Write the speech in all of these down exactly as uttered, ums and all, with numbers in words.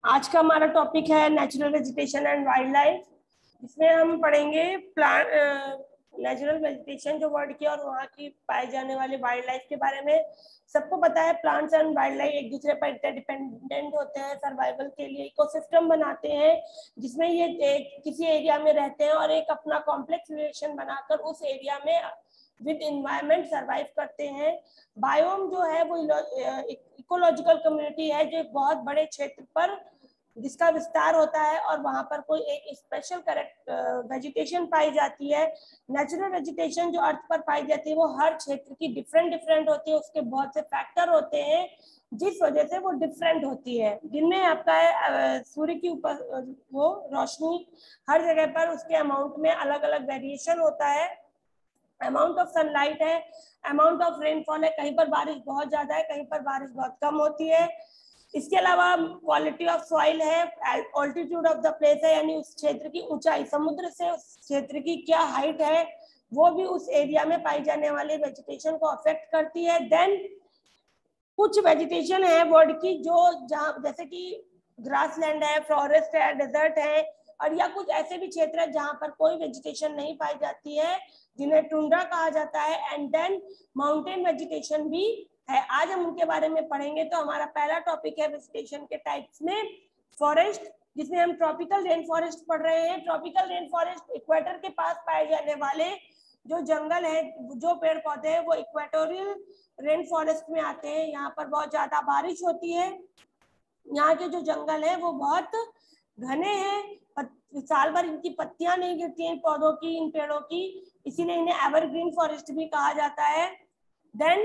आज का हमारा टॉपिक है natural vegetation and wildlife. इसमें हम पढ़ेंगे प्लांट नेचुरल वेजिटेशन जो वर्ड की और वहाँ की पाए जाने वाले वाइल्ड लाइफ के बारे में। सबको पता है प्लांट्स एंड वाइल्ड लाइफ एक दूसरे पर इंटरडिपेंडेंट होते हैं, सर्वाइवल के लिए इकोसिस्टम बनाते हैं जिसमें ये एक किसी एरिया में रहते हैं और एक अपना कॉम्प्लेक्स रिलेशन बनाकर उस एरिया में विद इन्वायरमेंट सर्वाइव करते हैं। बायोम जो है वो इकोलॉजिकल कम्युनिटी है जो एक बहुत बड़े क्षेत्र पर जिसका विस्तार होता है और वहां पर कोई एक स्पेशल करेक्ट वेजिटेशन पाई जाती है। नेचुरल वेजिटेशन जो अर्थ पर पाई जाती है वो हर क्षेत्र की डिफरेंट डिफरेंट होती है, उसके बहुत से फैक्टर होते हैं जिस वजह से वो डिफरेंट होती है। दिन में आपका है सूर्य की ऊपर वो रोशनी हर जगह पर उसके अमाउंट में अलग अलग वेरिएशन होता है। अमाउंट ऑफ सनलाइट है, अमाउंट ऑफ रेनफॉल है, कहीं पर बारिश बहुत ज्यादा है, कहीं पर बारिश बहुत कम होती है। इसके अलावा क्वालिटी ऑफ सॉइल है, ऑल्टीट्यूड ऑफ द प्लेस है, यानी उस क्षेत्र की ऊंचाई, समुद्र से उस क्षेत्र की क्या हाइट है वो भी उस एरिया में पाई जाने वाले वेजिटेशन को अफेक्ट करती है। देन कुछ वेजिटेशन है वर्ल्ड की जो जहाँ जैसे कि ग्रासलैंड है, फॉरेस्ट है, डेजर्ट है, और या कुछ ऐसे भी क्षेत्र है जहाँ पर कोई वेजिटेशन नहीं पाई जाती है जिन्हें टुंड्रा कहा जाता है। एंड देन माउंटेन वेजिटेशन भी है, आज हम उनके बारे में पढ़ेंगे। तो हमारा पहला टॉपिक है वेजिटेशन के टाइप्स में फॉरेस्ट, जिसमें हम ट्रॉपिकल रेन फॉरेस्ट पढ़ रहे हैं। ट्रॉपिकल रेन फॉरेस्ट इक्वेटर के पास पाए जाने वाले जो जंगल है, जो पेड़ पौधे हैं वो इक्वेटोरियल रेन फॉरेस्ट में आते हैं। यहाँ पर बहुत ज्यादा बारिश होती है, यहाँ के जो जंगल है वो बहुत घने हैं, साल भर इनकी पत्तियां नहीं गिरती हैं पौधों की, इन पेड़ों की, इसीलिए इन्हें एवरग्रीन फॉरेस्ट भी कहा जाता है। देन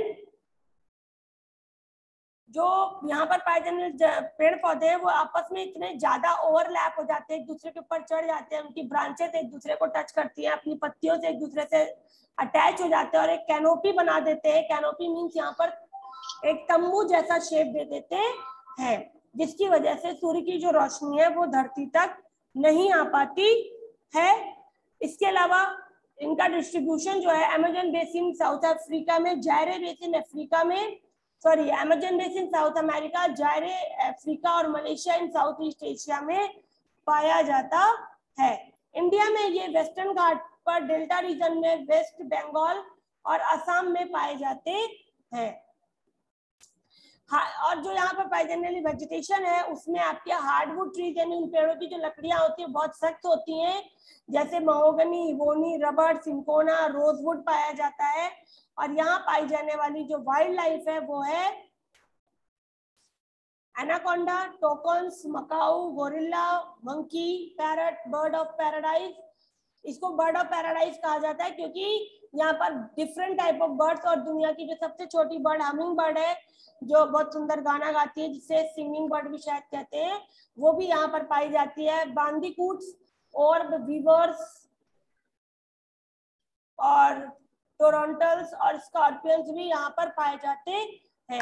जो यहाँ पर पाए जाने पेड़ पौधे हैं वो आपस में इतने ज्यादा ओवरलैप हो जाते हैं, एक दूसरे के ऊपर चढ़ जाते हैं, उनकी ब्रांचेस एक दूसरे को टच करती हैं, अपनी पत्तियों से एक दूसरे से अटैच हो जाते हैं और एक कैनोपी बना देते हैं। कैनोपी मीन्स यहाँ पर एक तंबू जैसा शेप दे देते हैं, जिसकी वजह से सूर्य की जो रोशनी है वो धरती तक नहीं आ पाती है। इसके अलावा इनका डिस्ट्रीब्यूशन जो है अमेजन बेसिन साउथ अफ्रीका में, जायरे बेसिन अफ्रीका में, sorry Amazon basin South America, Zaire Africa और Malaysia in South east Asia में पाया जाता है। इंडिया में ये वेस्टर्न घाट पर डेल्टा रीजन में वेस्ट बंगाल और असम में पाए जाते हैं। हाँ, और जो यहाँ पर पाई जाने वाली वेजिटेशन है उसमें आपके हार्डवुड ट्रीज यानी उन पेड़ों की जो लकड़ियां होती है बहुत सख्त होती हैं, जैसे mahogany, ebony, rubber, cinchona, rosewood पाया जाता है। और यहाँ पाई जाने वाली जो वाइल्ड लाइफ है वो है anaconda, toucans, macaw, gorilla, monkey, parrot, bird of paradise. इसको बर्ड ऑफ पैराडाइज कहा जाता है क्योंकि यहाँ पर डिफरेंट टाइप ऑफ बर्ड्स, और दुनिया की जो सबसे छोटी बर्ड हमिंग बर्ड है जो बहुत सुंदर गाना गाती है जिसे सिंगिंग बर्ड भी शायद कहते हैं, वो भी यहाँ पर पाई जाती है। बांदीकूट्स और वीवर्स और टोरंटल्स और स्कॉर्पियंस भी यहाँ पर पाए जाते हैं।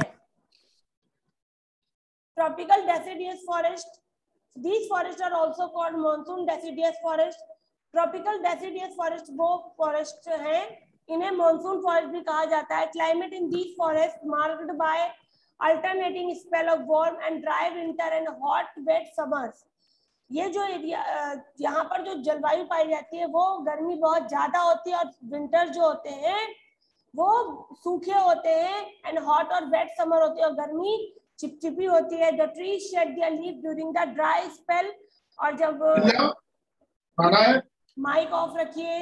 Tropical deciduous forest, these forests are also called monsoon deciduous forest। Tropical deciduous forest वो फॉरेस्ट हैं, इन्हें मॉनसून फॉरेस्ट भी कहा जाता है। Climate in these forest marked by alternating spell of warm and dry winter and hot wet summers. ये जो area यहाँ पर जो जलवायु पाई जाती है वो गर्मी बहुत ज्यादा होती है और विंटर जो होते हैं वो सूखे होते हैं, एंड हॉट और वेट समर होती है और गर्मी चिपचिपी होती है। The tree shed their leaf during the dry spell. और जब माइक ऑफ रखिए।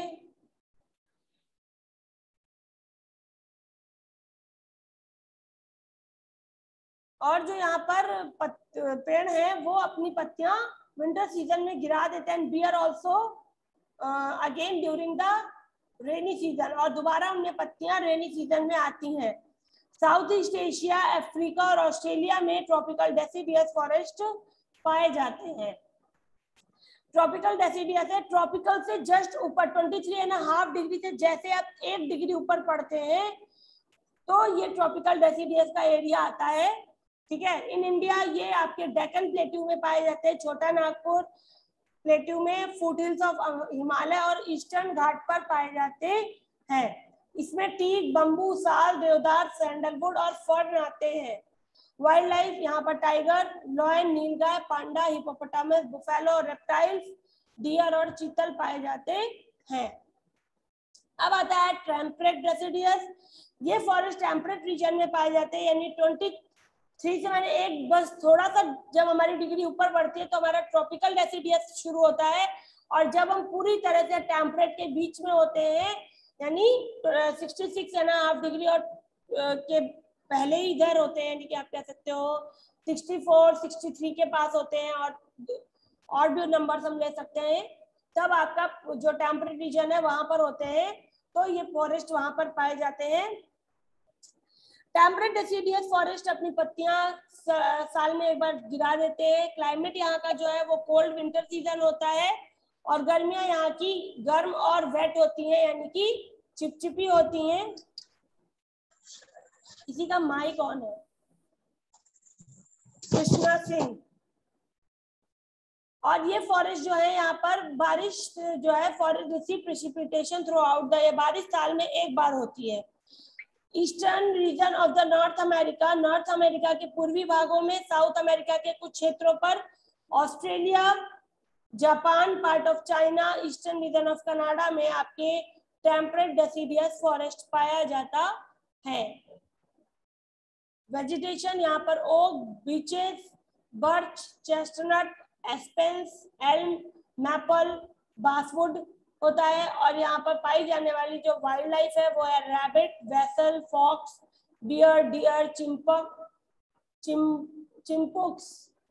और जो यहाँ पर पेड़ हैं वो अपनी पत्तियां विंटर सीजन में गिरा देते हैं, bear also again during the rainy season, और दोबारा उनमें पत्तियां रेनी सीजन में आती हैं। साउथ ईस्ट एशिया, अफ्रीका और ऑस्ट्रेलिया में ट्रॉपिकल डेसिडियस फॉरेस्ट पाए जाते हैं। ट्रॉपिकल डेसिडियस है ट्रॉपिकल से जस्ट ऊपर तेईस एंड हाफ डिग्री से जैसे आप एक डिग्री ऊपर पड़ते हैं तो ये ट्रॉपिकल डेसिडियस का एरिया आता है, ठीक है। इन इंडिया ये आपके डेक्कन प्लेट्यू में पाए जाते हैं, छोटा नागपुर प्लेट्यू में, फुट हिल्स ऑफ हिमालय और ईस्टर्न घाट पर पाए जाते हैं। इसमें टीक, बम्बू, साल, देवदार, सैंडलवुड और फर्न आते हैं। वाइल्ड लाइफ यहाँ पर tiger, lion, nilgai, panda, hippopotamus, buffalo, reptiles, deer और चीतल पाए जाते हैं। अब आता है टेम्परेट डेसिडियस। ये फॉरेस्ट टेम्परेट रीजन में पाए जाते हैं, यानी ट्वेंटी थ्री से मैंने एक बस थोड़ा सा जब हमारी डिग्री ऊपर बढ़ती है तो हमारा ट्रॉपिकल डेसिडियस शुरू होता है, और जब हम पूरी तरह से टेम्परेट के बीच में होते हैं यानी sixty six and half degree और के पहले ही इधर होते हैं, यानी कि आप कह सकते हो सिक्सटी फोर सिक्सटी थ्री के पास होते हैं, और और भी नंबर्स हम ले सकते हैं, तब आपका जो टेम्परेट रीजन है वहां पर होते हैं, तो ये फॉरेस्ट वहां पर पाए जाते हैं। टेम्परेट डेसिडियस फॉरेस्ट अपनी पत्तियां साल में एक बार गिरा देते हैं। क्लाइमेट यहाँ का जो है वो कोल्ड विंटर सीजन होता है, और गर्मियां यहाँ की गर्म और वेट होती हैं, यानी कि चिपचिपी होती हैं। इसी का माई कौन है? कृष्णा सिंह। और ये फॉरेस्ट जो है यहाँ पर बारिश जो है forest receive precipitation throughout the, बारिश साल में एक बार होती है। Eastern region of the north America, north America के पूर्वी भागों में, साउथ अमेरिका के कुछ क्षेत्रों पर, Australia, Japan, part of China, eastern region of Canada में आपके टेम्परेट डेसिडियस फॉरेस्ट पाया जाता है। वेजिटेशन यहाँ पर oak, beeches, birch, chestnut, aspens, elm, maple, basswood होता है। और यहाँ पर पाई जाने वाली जो वाइल्ड लाइफ है वो है rabbit, weasel, fox, bear, deer, chipmunk, chip chipmunks,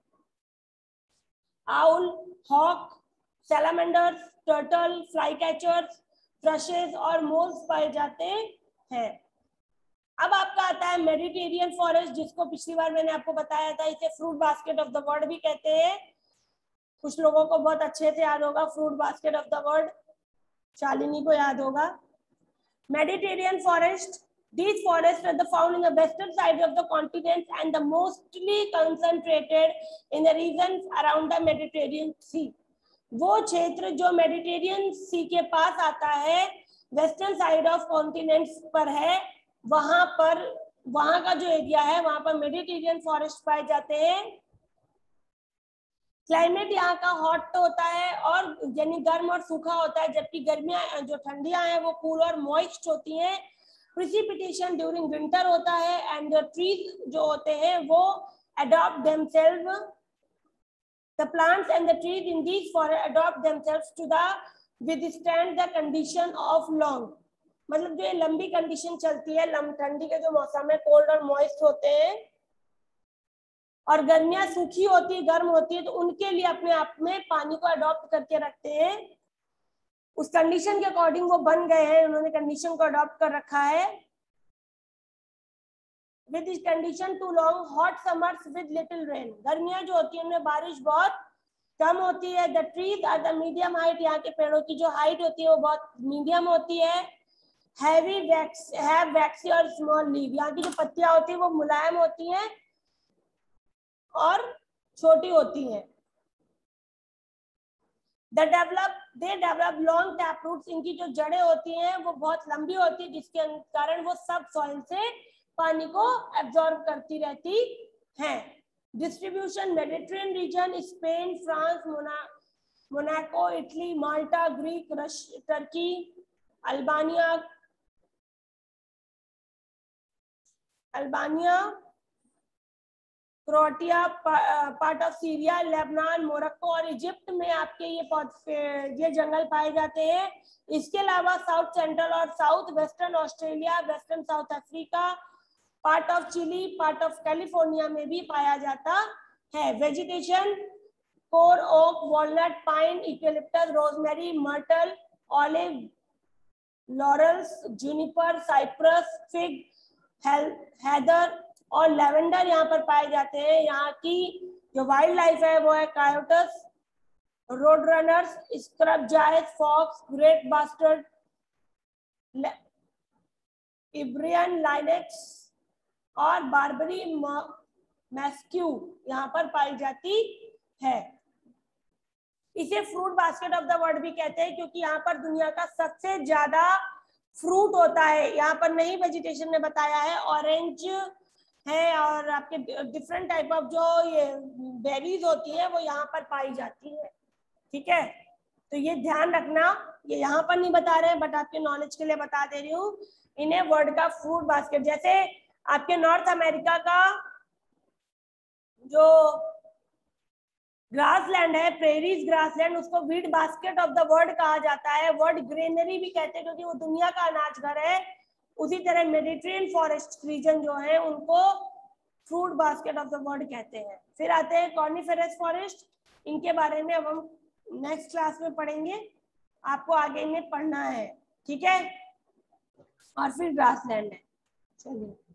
owl, hawk, salamanders, turtle, fly catchers, thrushes और मोल्स पाए जाते हैं। अब आपका आता है मेडिटेरियन फॉरेस्ट, जिसको पिछली बार मैंने आपको बताया था, इसे fruit basket of the world भी कहते हैं। कुछ लोगों को बहुत अच्छे से याद होगा fruit basket of the world, Shalini को याद होगा। Mediterranean forest, these forests are found in the western side of the continent and the mostly concentrated in the regions around the Mediterranean Sea. वो क्षेत्र जो मेडिटेरियन सी के पास आता है, वेस्टर्न साइड ऑफ कॉन्टिनेंट्स पर है, वहां पर वहां का जो एरिया है वहां पर मेडिटेरियन फॉरेस्ट पाए जाते हैं। क्लाइमेट यहाँ का हॉट होता है और यानी गर्म और सूखा होता है, जबकि गर्मियां जो ठंडियां हैं वो कूल और मॉइस्ट होती हैं। प्रिसिपिटेशन ड्यूरिंग विंटर होता है एंड ट्रीज जो होते हैं वो adopt themselves, the plants and the trees in these forest adopt themselves to the withstand the condition of long, मतलब जो ये लंबी कंडीशन चलती है, ठंडी के जो मौसम है कोल्ड और मॉइस्ट होते हैं, और गर्मियां सूखी होती है, गर्म होती है, तो उनके लिए अपने आप में पानी को अडॉप्ट करके रखते हैं। उस कंडीशन के अकॉर्डिंग वो बन गए हैं, उन्होंने कंडीशन को अडॉप्ट कर रखा है। With this condition to long hot summers with little rain, गर्मियां जो होती है उनमें बारिश बहुत कम होती है। The trees are the medium height, यहाँ के पेड़ों की जो हाइट होती है वो बहुत मीडियम होती है। हैवी वैक्स हैव वैक्सी और स्मॉल लीव, यहाँ की जो पत्तियां होती है वो मुलायम होती हैं और छोटी होती हैं। The develop, they develop long tap roots, इनकी जो जड़ें होती हैं वो बहुत लंबी होती है, जिसके कारण वो सब सॉइल से पानी को एब्जॉर्ब करती रहती हैं। Distribution Mediterranean region, Spain, France, Mona Monaco, Italy, Malta, Greek, Russia, Turkey, Albania Albania Croatia, part of Syria, Lebanon, Morocco और इजिप्ट में आपके ये ये जंगल पाए जाते हैं। इसके अलावा साउथ सेंट्रल और south western Australia, western south Africa, part of Chile, part of California में भी पाया जाता है। Vegetation cork, oak, walnut, pine, eucalyptus, rosemary, myrtle, olive, laurels, juniper, cypress, fig, heather और लेवेंडर यहाँ पर पाए जाते हैं। यहाँ की जो वाइल्ड लाइफ है वो है coyotes, road runners, scrub jays, fox, great bustard, Iberian lynx और बारबरी मैस्क्यू यहाँ पर पाई जाती है। इसे fruit basket of the world भी कहते हैं, क्योंकि यहाँ पर दुनिया का सबसे ज्यादा फ्रूट होता है। यहाँ पर नई वेजिटेशन ने बताया है ऑरेंज, है और आपके डिफरेंट टाइप ऑफ जो ये बेरीज होती है वो यहाँ पर पाई जाती है। ठीक है, तो ये ध्यान रखना, ये यहाँ पर नहीं बता रहे हैं बट आपके नॉलेज के लिए बता दे रही हूँ। इन्हें वर्ल्ड का फूड बास्केट, जैसे आपके नॉर्थ अमेरिका का जो ग्रासलैंड है, प्रेरीज ग्रासलैंड, उसको wheat basket of the world कहा जाता है। वर्ल्ड ग्रेनरी भी कहते हैं क्योंकि वो दुनिया का अनाज घर है। उसी तरह मेडिटेरियन फॉरेस्ट रीजन जो है उनको fruit basket of the world कहते हैं। फिर आते हैं कॉर्निफेरस फॉरेस्ट, इनके बारे में अब हम नेक्स्ट क्लास में पढ़ेंगे, आपको आगे इन्हें पढ़ना है। ठीक है, और फिर ग्रासलैंड है। चलिए।